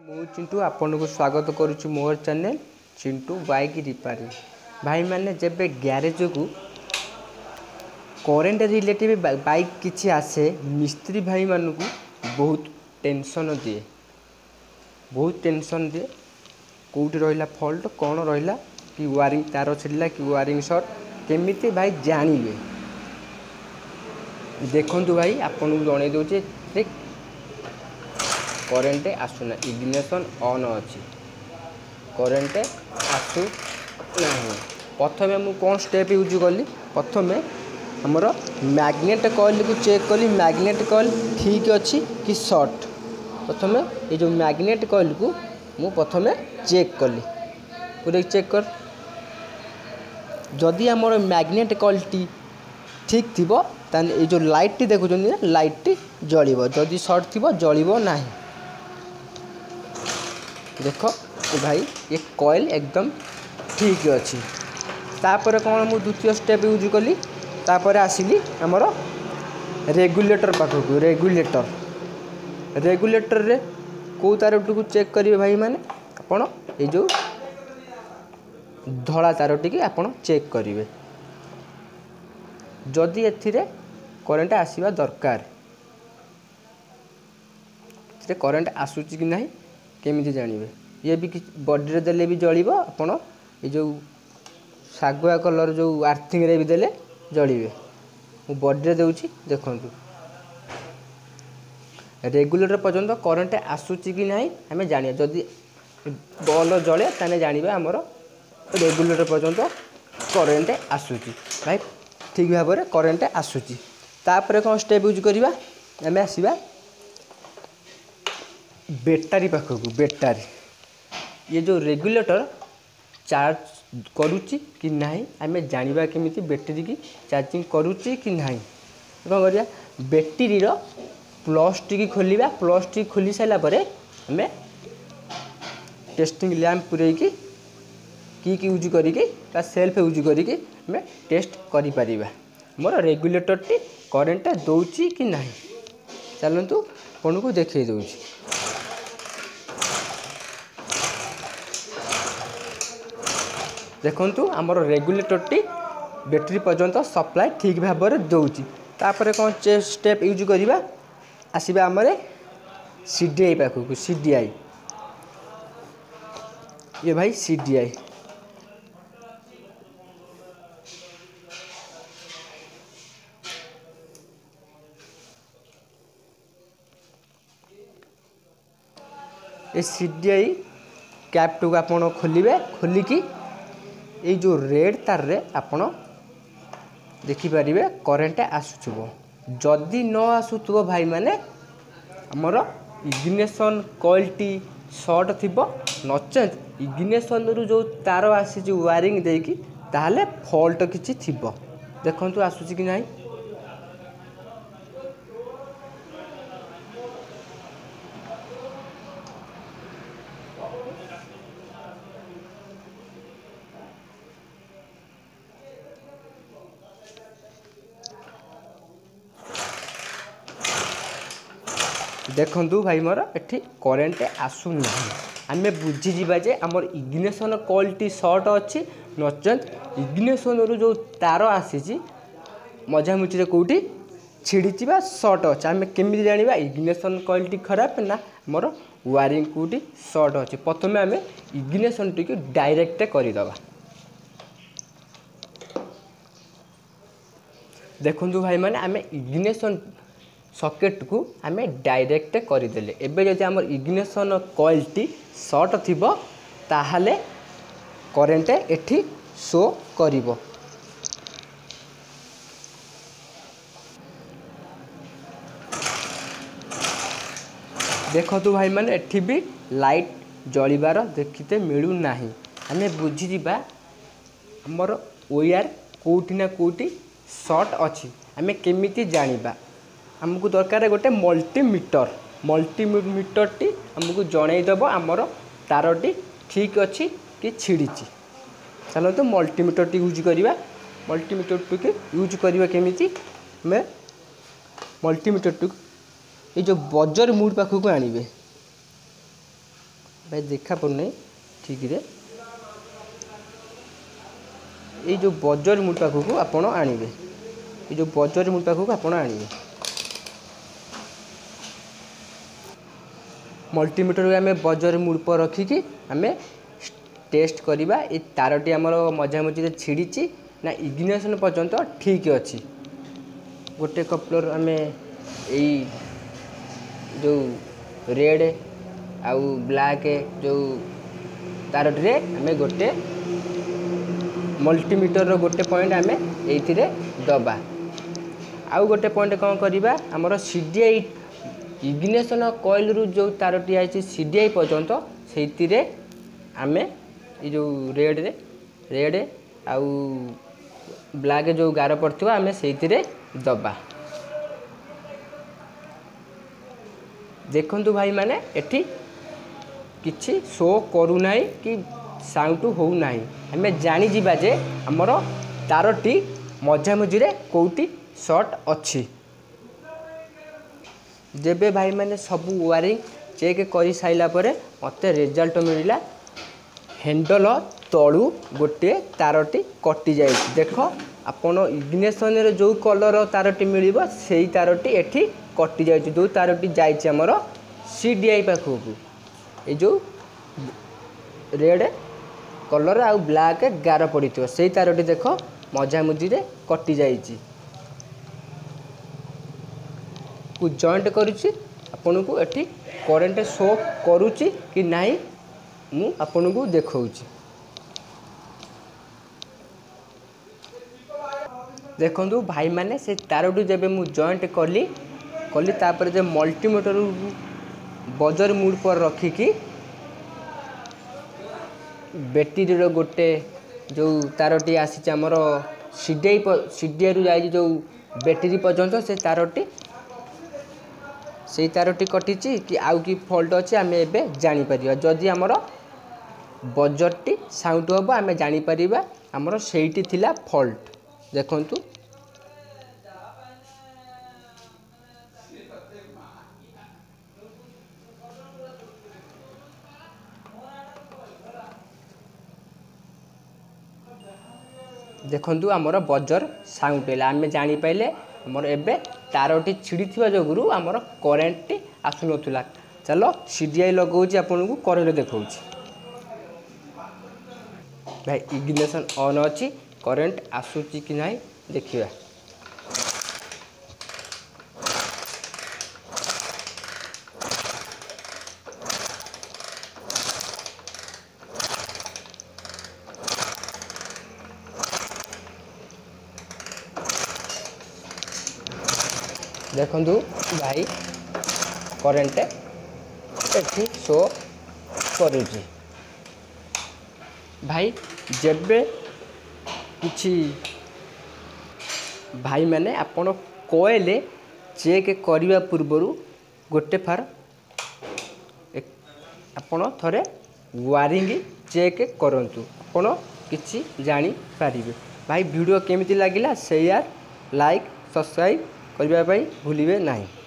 मु चिंटू आपन को स्वागत करुच्ची मोर चैनल चिंटू बाइक रिपेयरिंग। भाई मैंने जब ग्यारेज को करेन्ट रिलेटिव बाइक किसी आसे मिस्त्री भाई मान को बहुत टेंशन दिए कौटी रहा फॉल्ट कौन रहा कि वायरिंग तार छिड़ला कि वायरिंग शॉर्ट केमिति भाई जानवे देखु भाई आपन को जन दूचे करेन्ट आसुना इग्निशन ऑन अच्छी करेन्ट आसु नहीं। प्रथम मु कौन स्टेप यूज कली प्रथम हमर मैग्नेट कॉइल को चेक कली मैग्नेट कॉइल ठीक अच्छी कि शॉर्ट। प्रथम ये जो मैग्नेट कॉइल को मु प्रथम चेक कली पूरे चेक कर जदि आमर मैग्नेट कॉइल टी ठीक थी ताने ये जो लाइट टी देखुं लाइट टी जलिब जदि शॉर्ट थी जलिब ना। देख भाई ये कॉइल एकदम ठीक अच्छी। तापर कौन मु द्वितीय स्टेप यूज कली तापर आसिली आमर रेगुलेटर पाखक रेगुलेटर रे कौ तारटी को चेक करेंगे भाई मैंने आपण ये जो धला तारटी की आपण चेक करेंगे जदि एथिरे करेंट आसीबा दरकार करेंट आसूची कि नहीं केमिति जानवे ये भी बॉडी रे देले भी जलिब आपण ये जो सागुआ कलर जो आर्थिंग रे भी देले जलिबे मु बॉडी रे देउची देखंतु रेगुलेटर पर्यंत करेंट आसूची कि नहीं हमें जानिया जदि बॉल जले ताने जानिबे हमर रेगुलेटर पर्यंत करेंट आसूची भाई ठीक भाव में करेंट आसूची। तापर कौन स्टेप यूज करवा आम आसवा बैटारी पाखक बैटारी ये जो रेगुलेटर चार्ज करुच्ची कि नहीं आम जाना केमिति बैटेरी की चार्जिंग करुच्ची कि नहीं कौन कर बैटेरी प्लस टी खोलिया प्लस टी खोली सारापर आम टेस्टिंग लैंप पूरे की यूज करके सेल्फ यूज करके आम टेस्ट करें मोर रेगुलेटर टी करेंट दौची कि नहीं चलतु आपन को देखे दूची। देखंतु आमर रेगुलेटर टी बैटेरी पर्यंत सप्लाई ठीक भाव में दौची। तापर कौन स्टेप यूज करवा आसवा आमर सीडीआई पाखक सीडीआई ये भाई सीडीआई ये सीडीआई कैप टू आप खोलिए खोलिकी ये जो रेड तार रे आपण देखिपारे करेंट आसुथबो जदि न आसुथबो भाई माने हमर इग्निशन कॉइल टी शॉर्ट थिबो नचेत इग्निशन रु जो तार आसी जो वायरिंग देकी ताहले फॉल्ट किछि थिबो देखंतु आसुची कि नाही। देखंतु भाई मोर एठी करेंट आसु नहीं आम बुझीजा जे आमर इग्निशन कॉइल टी शॉर्ट अच्छी नचेत इग्निशन रु जो तार आसी मझामुझी कौटी छिड़ी शॉर्ट अच्छे आम केमी जाना इग्निशन कॉइल टी खराब ना मोर वायरिंग कौटी शॉर्ट अच्छी। प्रथम आम इग्निशन टी को डायरेक्ट करदे देखु भाई मैंने आम इग्निशन सॉकेट को आम डायरेक्ट करदेले एबे जदि आम इग्निशन कॉइल टी शॉर्ट थिबो ताहले करेंट एठी शो करिवो। देखो भाई मैंने एठी भी लाइट जलिबार देखते मिलू नाही आम बुझीजा हमर वायर कोठी ना कोठी शॉर्ट अच्छी आम केमिति जानिबा आमको दरकार गोटे मल्टीमीटर टी आमको जनईदेव आमर तारटी ठीक अच्छी कि छिड़ी चलो तो मल्टीमीटर टी यूज करवा मल्टीमीटर टी के यूज करवा केमिति मैं मल्टीमीटर टी ये जो बजर मूड पाखक आनिबे भाई देखा पड़ना ठीक रे ये जो बजर मुड पाखक आपण आणवे ये जो बजर मुड पाखक आपण आणवे मल्टीमीटर आम बजर मुड पर रखिकी आम टेस्ट करवा ये तारटी आमर मझा मझे छिड़ी ना इग्निशन पर्यंत ठीक अच्छी गोटे कपलर आम यही जो रेड आउ ब्लैक जो तारटी आम गोटे मल्टीमीटर रो गोटे पॉइंट आम ये दबा आउ गोटे पॉइंट कौन करवा आमर सीडीआई इग्निशन कॉइल रु जो तारटी आई सीडीआई पर्यंत से आम ये जो रेड आउ ब्लैक जो गार पड़ता आम से दबा देखु भाई माने एठी किछि शो करू नाही कि साउंड हो नाही आम जानी जिबा जे हमर तारटी मझा मझिरे कोउटी शॉर्ट अच्छी जेबे भाई मैंने सब वायरिंग चेक कर साइला परे मते रिजल्ट मिलला हैंडल तलू गोटे तारटी कटि जाए देख आपण इग्निशन रे जो कलर तारटी मिलिबो सेही तारटी एठी कटि जाए जो तारटी जाइछि हमर सीडीआई पाखकू ए जो रेड कलर आउ ब्लैक गार पड़िथो सेही तारटी देख मझा मझी रे कटि जाइछि को जॉइंट करुच्ची आपन को एठी करेंट शो करुच्ची कि नहीं मु आपन को देखौची देखंतु भाई माने से तारटू जेबे मु जॉइंट कली तापर जे मल्टीमीटर बजर मूड पर रखिकी बैटेरी रो गोटे जो तारटी आसी हमर सीडीआई रु जाई जो बैटेरी पर्यंत से तारटी से तारटी कटिची कि आउ कि फॉल्ट अच्छे आम ए जापर जदि आमर बजरटी साउंड हम आम जापर आमर सेठी थिला फॉल्ट देखंतु देखंतु आमर बजर साउंड है आम जापारे आमर एबे तारटी छिड़ी थिबा जोगुरु आमर करेंट आसु नथुला चलो सीडीआई लगाउची आपन को करेंट देखौची भाई इग्निशन ऑन अच्छी करेंट आसुची कि नहीं देखिए देखंतु भाई करेंट एठी शो करुची भाई जेबे किछि भाई मैंने आपण कोएल चेक करने पूर्वर गोटे फार आपण थरे वायरिंग चेक करंतु आपण किछि जानी पारिबे भाई वीडियो केमिति लागिला शेयर लाइक सब्सक्राइब करबा भूलिबे नहीं।